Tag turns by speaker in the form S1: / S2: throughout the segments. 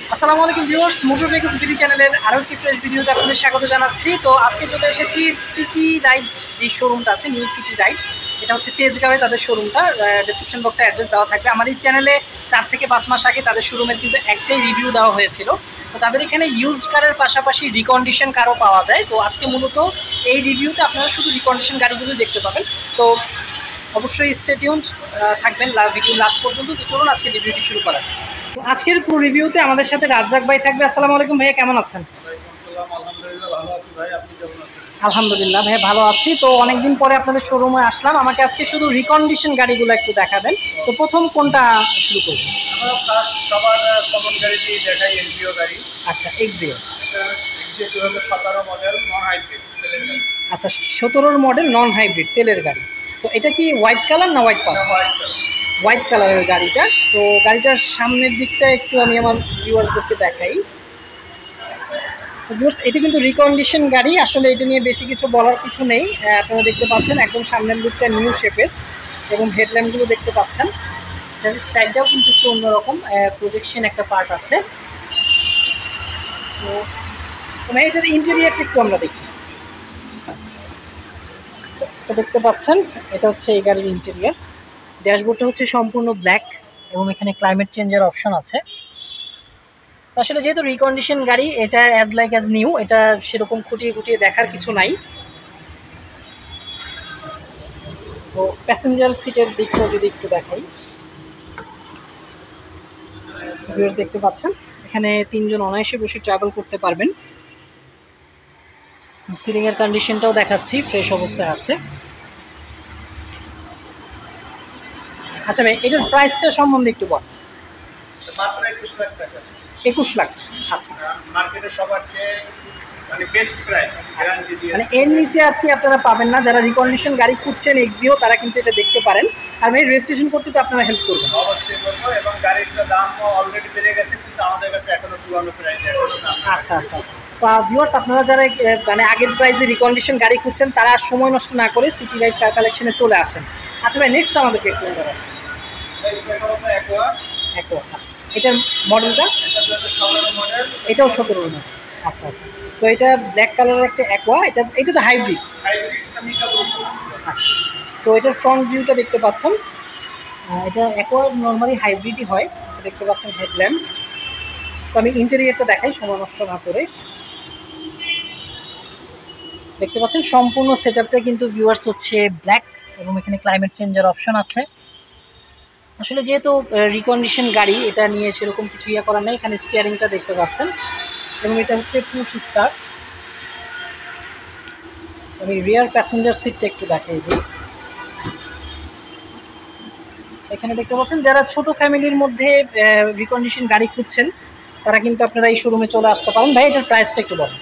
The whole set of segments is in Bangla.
S1: আসসালামু আলাইকুম ভিউয়ার্স, মোটর ভেহিকলস বিডি চ্যানেলের আরও একটি ফ্রেশ ভিডিওতে আপনাদের স্বাগত জানাচ্ছি। তো আজকে চলে এসেছি সিটি রাইড যে শোরুমটা আছে, নিউ সিটি রাইড। এটা হচ্ছে তেজগাঁওয়ে তাদের শোরুমটা। ডেসক্রিপশন বক্সে অ্যাড্রেস দেওয়া থাকবে। আমার এই চ্যানেলে 4 থেকে 5 মাস আগে তাদের শোরুমের কিন্তু একটাই রিভিউ দেওয়া হয়েছিল। তো তাদের এখানে ইউজড কারের পাশাপাশি রিকন্ডিশন কারও পাওয়া যায়। তো আজকে মূলত এই রিভিউতে আপনারা শুধু রিকন্ডিশন গাড়িগুলোই দেখতে পাবেন। তো অবশ্যই স্টে টিউনড থাকবেন ভিডিও লাস্ট পর্যন্ত। তো চলুন আজকে রিভিউটি শুরু করা। তো আজকের পুরো রিভিউতে আমাদের সাথে রাজ্জাক ভাই থাকবে। আসসালামু আলাইকুম ভাইয়া, কেমন আছেন? আলহামদুলিল্লাহ ভাই, ভালো আছি। তো অনেকদিন পরে আপনাদের শোরুমে আসলাম। আমাকে আজকে শুধু রিকন্ডিশন গাড়িগুলো একটু দেখাবেন। তো প্রথম কোনটা শুরু করব?
S2: আমরা ফার্স্ট সবার কমন গাড়িতেই দেখাই এনজিও গাড়ি।
S1: আচ্ছা, এক্সিও।
S2: এটা এক্সিও 2017 মডেল নন হাইব্রিড তেলের গাড়ি।
S1: আচ্ছা, 17 মডেল নন হাইব্রিড তেলের গাড়ি। তো এটা কি হোয়াইট কালার না white colour?
S2: White colour.
S1: White কালারের গাড়িটা। তো গাড়িটার সামনের দিকটা একটু আমি আমার ভিউয়ার্সদেরকে দেখাই। ভিউয়ার্স, এটা কিন্তু রিকন্ডিশন গাড়ি। আসলে এটা নিয়ে বেশি কিছু বলার কিছু নেই। আপনারা দেখতে পাচ্ছেন একদম সামনের লুকটা নিউ শেপের, এবং হেডল্যাম্পগুলো দেখতে পাচ্ছেন। স্টাইলটাও কিন্তু একটু অন্যরকম, প্রজেকশন একটা পার্ট আছে। তো এটার ইন্টেরিয়ারটা একটু আমরা দেখি। তো দেখতে পাচ্ছেন এটা হচ্ছে এই গাড়ির ইন্টেরিয়ার। ড্যাশবোর্ডটা হচ্ছে সম্পূর্ণ ব্ল্যাক, এবং এখানে ক্লাইমেট চেঞ্জের অপশন আছে। আসলে যেহেতু রিকন্ডিশন গাড়ি, এটা অ্যাজ লাইক অ্যাজ নিউ, এটা সেরকম খুঁটিয়ে খুঁটিয়ে দেখার কিছু নাই। তো প্যাসেঞ্জার সিটের দিকটা যদি একটু দেখাই, ভিউয়ার্স দেখতে পাচ্ছেন এখানে 3 জন অনায়াসে বসে ট্রাভেল করতে পারবেন। সিলিং এর কন্ডিশনটাও দেখাচ্ছি, ফ্রেশ অবস্থায় আছে। আচ্ছা ভাই, এটার প্রাইসটা সম্বন্ধে একটু বল।
S2: মাত্র 21 লাখ টাকা।
S1: 21 লাখ। আচ্ছা,
S2: মার্কেটে সবার চেয়ে মানে বেস্ট প্রাইস, গ্যারান্টি দিয়ে।
S1: মানে এর নিচে আজকে আপনারা পাবেন না। যারা রিকন্ডিশন গাড়ি খুঁজছেন এক্সিও, তারা কিন্তু এটা দেখতে পারেন। আর ভাই, রেজিস্ট্রেশন করতে তো আপনারা হেল্প করবেন।
S2: অবশ্যই করবো, এবং গাড়িটার দামও অলরেডি বেড়ে গেছে, কিন্তু আমাদের কাছে এখনো পুরনো প্রাইস এখনো দাম।
S1: আচ্ছা আচ্ছা আচ্ছা। তো ভিউয়ার্স, আপনারা যারা মানে আগের প্রাইসে রিকন্ডিশন গাড়ি খুঁজছেন, তারা আর সময় নষ্ট না করে সিটি রাইড কার কালেকশনে চলে আসেন। আচ্ছা ভাই, নেক্সট আমাদেরকে একটু দেখাবেন। একো। আচ্ছা, এটার মডেলটা?
S2: এটা 2017 মডেল।
S1: এটাও 17 মডেল। আচ্ছা আচ্ছা। তো এটা ব্ল্যাক কালারের একটা অ্যাকোয়া। এটা তো হাইব্রিড। আচ্ছা, তো এটার ফ্রন্ট ভিউটা দেখতে পাচ্ছেন। এটা অ্যাকোয়া নর্মালি হাইব্রিডই হয়। এটা দেখতে পাচ্ছেন হেডল্যাম্প। তো আমি ইন্টেরিয়রটা দেখাই সময় নষ্ট না করে। দেখতে পাচ্ছেন সম্পূর্ণ সেটআপটা কিন্তু ভিউয়ার্স হচ্ছে ব্ল্যাক, এবং এখানে ক্লাইমেট চেঞ্জের অপশন আছে। আসলে যেহেতু রিকন্ডিশন গাড়ি, এটা নিয়ে সেরকম কিছু ইয়ে করার নেই। এখানে স্টিয়ারিংটা দেখতে পাচ্ছেন, এবং এটা হচ্ছে পুশ স্টার্ট। আমি রিয়ার প্যাসেঞ্জার সিটটা একটু দেখাই দিই। এখানে দেখতে পাচ্ছেন যারা ছোট ফ্যামিলির মধ্যে রিকন্ডিশন গাড়ি খুঁজছেন, তারা কিন্তু আপনারা এই শোরুমে চলে আসতে পারেন। ভাই, এটার প্রাইসটা একটু বলেন।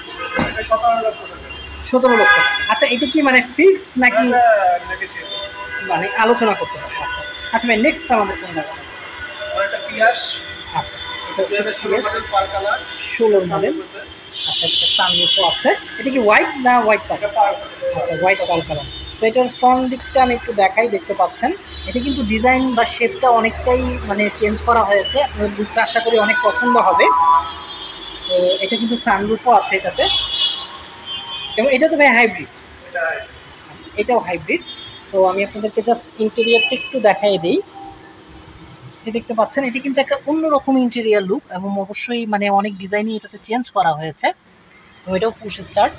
S1: 17 লক্ষ। আচ্ছা, এটা কি মানে ফিক্স নাকি মানে আলোচনা করতে হবে? আচ্ছা আচ্ছা ভাই, নেক্সট আমাদের কোন গাড়ি? আচ্ছা, এটা হচ্ছে 16 মডেল। আচ্ছা, এটা সানরুফও আছে। এটা কি হোয়াইট না হোয়াইট কালার? আচ্ছা, হোয়াইট পাল কালার। তো এটার ফ্রন্ট দিকটা আমি একটু দেখাই। দেখতে পাচ্ছেন এটা কিন্তু ডিজাইন বা শেপটা অনেকটাই মানে চেঞ্জ করা হয়েছে। আপনাদের লুকটা আশা করি অনেক পছন্দ হবে। তো এটা কিন্তু সানরুফও আছে এটাতে, এবং এটা তো ভাই হাইব্রিড। আচ্ছা, এটাও হাইব্রিড। তো আমি আপনাদেরকে জাস্ট ইন্টেরিয়রটা একটু দেখাই দিই। এটা দেখতে পাচ্ছেন এটি কিন্তু একটা অন্যরকম ইন্টেরিয়ার লুক, এবং অবশ্যই মানে অনেক ডিজাইনই এটাতে চেঞ্জ করা হয়েছে। তো এটাও পুশ স্টার্ট।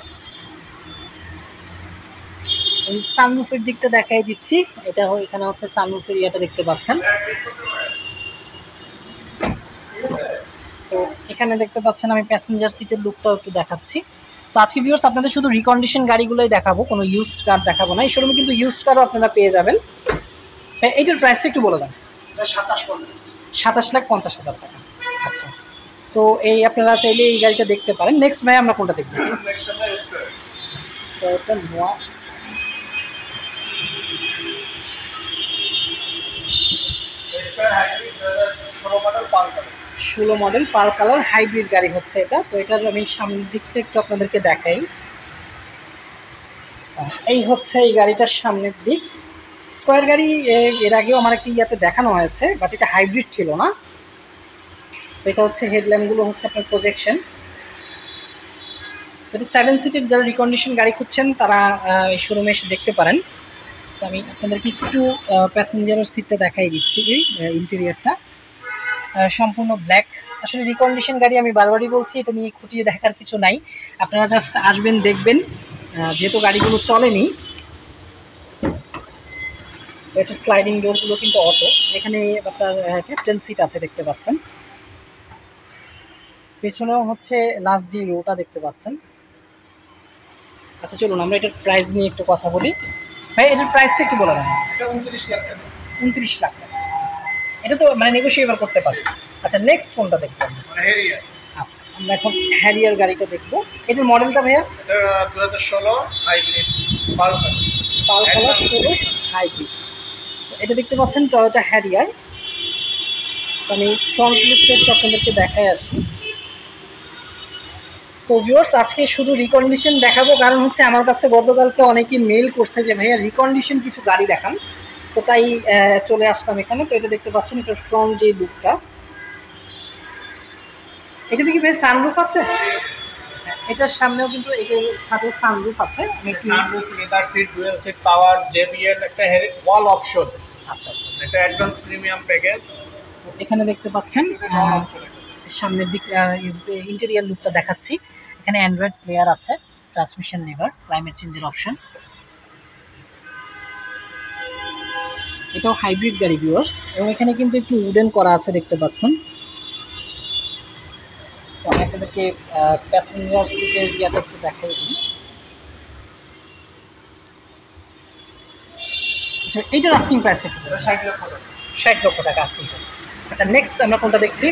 S1: সানরুফের দিকটা দেখাই দিচ্ছি। এটা এখানে হচ্ছে সানরুফের ইয়াটা দেখতে পাচ্ছেন। তো এখানে দেখতে পাচ্ছেন আমি প্যাসেঞ্জার সিটের লুকটাও একটু দেখাচ্ছি। তো আজকে ভিউয়ার্স আপনাদের শুধু রিকন্ডিশন গাড়িগুলোই দেখাবো, কোনো ইউজড কার দেখাবো না। এই শোরুমে কিন্তু ইউজড কারও আপনারা পেয়ে যাবেন। এইটার প্রাইসটা একটু বলে দেন। 27,50,000 টাকা। আচ্ছা, তো এই আপনারা চাইলে এই গাড়িটা দেখতে পারেন। নেক্সট ভাই, আমরা কোনটা দেখব? তো এটা নোয়া 16 মডেল পাল কালার হাইব্রিড গাড়ি হচ্ছে এটা। তো এটার আমি সামনের দিকটা একটু আপনাদেরকে দেখাই। এই হচ্ছে এই গাড়িটার সামনের দিক। স্কয়ার গাড়ি এর আগেও আমার একটা ইয়াতে দেখানো হয়েছে, বাট এটা হাইব্রিড ছিল না। তো এটা হচ্ছে হেডল্যাম্পগুলো হচ্ছে আপনার প্রজেকশন। এটা 7 সিটের যারা রিকন্ডিশন গাড়ি খুঁজছেন তারা এই শোরুমে এসে দেখতে পারেন। তো আমি আপনাদেরকে একটু প্যাসেঞ্জারের সিটটা দেখাই দিচ্ছি। ইন্টেরিয়রটা সম্পূর্ণ ব্ল্যাক। আসলে রিকন্ডিশন গাড়ি আমি বারবারই বলছি, এটা নিয়ে খুঁটিয়ে দেখার কিছু নাই, আপনারা জাস্ট আসবেন দেখবেন, যেহেতু গাড়িগুলো চলেনি। এটা স্লাইডিং ডোরগুলো কিন্তু অটো। এখানে আপনার ক্যাপ্টেন সিট আছে দেখতে পাচ্ছেন, পেছনেও হচ্ছে লাস্ট ডি রোটা দেখতে পাচ্ছেন। আচ্ছা চলুন আমরা এটার প্রাইস নিয়ে একটু কথা বলি। ভাই এটার প্রাইসটা একটু বলে দেন।
S2: এটা 29 লাখ টাকা।
S1: 29 লাখ টাকা। আচ্ছা আচ্ছা, এটা তো মানে নেগোশিয়েবল করতে পারি। আচ্ছা নেক্সট কোনটা দেখবো?
S2: হ্যারিয়ার।
S1: আচ্ছা আমরা এখন হ্যারিয়ার গাড়িটা দেখবো। এটার মডেলটা ভাইয়া?
S2: এটা 2016 হাইব্রিড পাল
S1: কালার 16 হাইব্রিড। এটা দেখতে পাচ্ছেন টয়োটা হ্যারিয়ার। আমি ফ্রন্ট লুকটা একটু আপনাদেরকে দেখাই আসি। তো ভিউয়ার্স আজকে শুধু রিকন্ডিশন দেখাবো, কারণ হচ্ছে আমার কাছে গতকালকে অনেকেই মেল করছে যে ভাইয়া রিকন্ডিশন কিছু গাড়ি দেখান, তো তাই চলে আসলাম এখানে। তো এটা দেখতে পাচ্ছেন এটার ফ্রন্ট যে লুকটা, এটা দেখি ভাই সানরুফ আছে। এটার সামনেও কিন্তু এটার ছাদে সানরুফ আছে।
S2: Sunroof, leather seat, dual seat, power, JBL, একটা ওয়াল অপশন।
S1: আচ্ছা আচ্ছা,
S2: এটা অ্যাডভান্স প্রিমিয়াম প্যাকেজ।
S1: তো এখানে দেখতে পাচ্ছেন সামনের দিক ইন্টেরিয়ার লুকটা দেখাচ্ছি। এখানে অ্যান্ড্রয়েড প্লেয়ার আছে, ট্রান্সমিশন লিভার, ক্লাইমেট চেঞ্জের অপশন। এটাও হাইব্রিড গাড়ি ভিউয়ার্স, এবং এখানে কিন্তু একটু উডেন করা আছে দেখতে পাচ্ছেন। তো আমি আপনাদেরকে প্যাসেঞ্জার সিটের ইয়াটা একটু দেখাই দিই। আচ্ছা এইটার আস্কিং প্রাইস একটু
S2: 60 লক্ষ টাকা।
S1: 60 লক্ষ টাকা আস্কিং প্রাইস। আচ্ছা নেক্সট আমরা কোনটা দেখছি?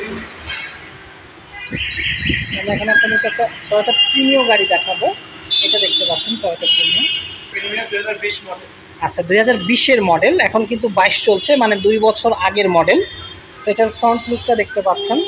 S1: আমরা এখানে আপনাদেরকে একটা টয়োটা প্রিমিয়াম গাড়ি দেখাবো। এটা দেখতে পাচ্ছেন টয়োটা প্রিমিয়াম।
S2: 2020 মডেল।
S1: আচ্ছা 2020-এর মডেল, এখন কিন্তু 22 চলছে, মানে 2 বছর আগের মডেল। তো এটার ফ্রন্ট লুকটা দেখতে পাচ্ছেন।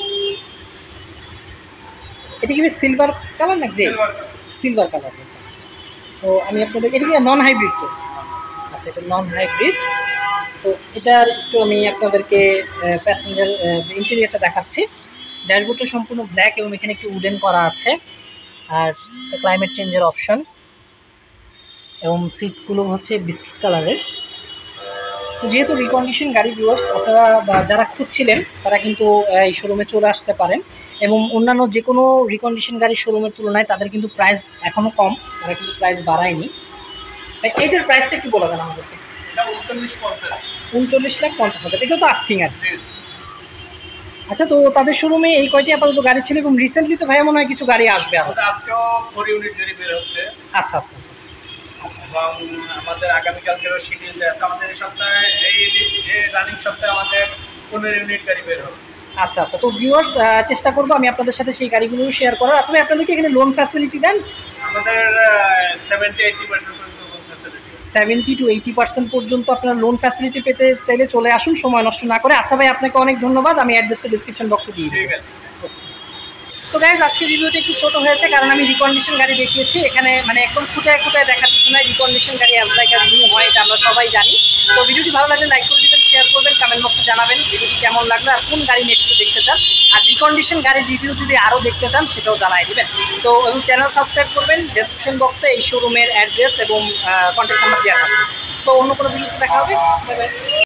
S1: এটা কি সিলভার কালার না গ্রে? Silver colour. তো আমি আপনাদের, এটা কি নন হাইব্রিড? তো আচ্ছা এটা নন হাইব্রিড। তো এটার একটু আমি আপনাদেরকে প্যাসেঞ্জার ইন্টেরিয়রটা দেখাচ্ছি। ড্যাশবোর্ডটা সম্পূর্ণ ব্ল্যাক এবং এখানে একটু উডেন করা আছে, আর ক্লাইমেট চেঞ্জের অপশন, এবং সিটগুলো হচ্ছে বিস্কিট কালারের। তো যেহেতু রিকন্ডিশন গাড়ি ভিউয়ার্স, আপনারা যারা খুঁজছিলেন তারা কিন্তু এই শোরুমে চলে আসতে পারেন, এবং অন্যান্য যে কোনো রিকন্ডিশন গাড়ির শোরুমের তুলনায় তাদের কিন্তু প্রাইস এখনও কম, তারা কিন্তু প্রাইস বাড়ায়নি। এইটার প্রাইসটা একটু বলে দেন আমাদেরকে।
S2: এটা 39.50।
S1: 39,50,000। এটা তো আস্কিং আর। আচ্ছা তো তাদের শোরুমে এই কয়টি আপাতত গাড়ি ছিল, এবং রিসেন্টলি তো ভাইয়া মনে হয় কিছু গাড়ি আসবে আর।
S2: আজকেও 4 ইউনিট গাড়ি বের হচ্ছে।
S1: আচ্ছা আচ্ছা আচ্ছা,
S2: এবং আমাদের আগামীকালকেরও শিডিউল দেওয়া আছে। আমাদের এই সপ্তাহে, এই রানিং সপ্তাহে আমাদের 15 ইউনিট গাড়ি বের হবে।
S1: আচ্ছা আচ্ছা। তো ভিউয়ার্স চেষ্টা করবো আমি আপনাদের সাথে সেই গাড়িগুলো শেয়ার করার। আচ্ছা ভাই আপনাদেরকে এখানে লোন ফ্যাসিলিটি দেন?
S2: আমাদের 70-80% পর্যন্ত লোন ফ্যাসিলিটি।
S1: 70 to 80% পর্যন্ত আপনারা লোন ফ্যাসিলিটি পেতে চাইলে চলে আসুন, সময় নষ্ট না করে। আচ্ছা ভাই আপনাকে অনেক ধন্যবাদ, আমি অ্যাড্রেসটা ডিসক্রিপশন বক্সে দিয়ে দিই।
S2: ঠিক আছে।
S1: তো গাইজ আজকে রিভিউটা একটু ছোট হয়েছে, কারণ আমি রিকন্ডিশন গাড়ি দেখিয়েছি। এখানে মানে একদম খুঁটায় খুঁটায় দেখার কিছু নয়, রিকন্ডিশন গাড়ি অ্যাজ লাইক আর নিউ হয়, এটা আমরা সবাই জানি। তো ভিডিওটি ভালো লাগলে লাইক করে দেবেন, শেয়ার করবেন, কমেন্ট বক্সে জানাবেন ভিডিওটি কেমন লাগলো আর কোন গাড়ি নেক্সট দেখতে চান, আর রিকন্ডিশন গাড়ির রিভিউ যদি আরও দেখতে চান সেটাও জানাই দেবেন। তো এবং চ্যানেল সাবস্ক্রাইব করবেন, ডেসক্রিপশন বক্সে এই শোরুমের অ্যাড্রেস এবং কন্ট্যাক্ট নাম্বার দেওয়া থাকবে। সো অন্য কোনো ভিডিওতে দেখা হবে। Bye by.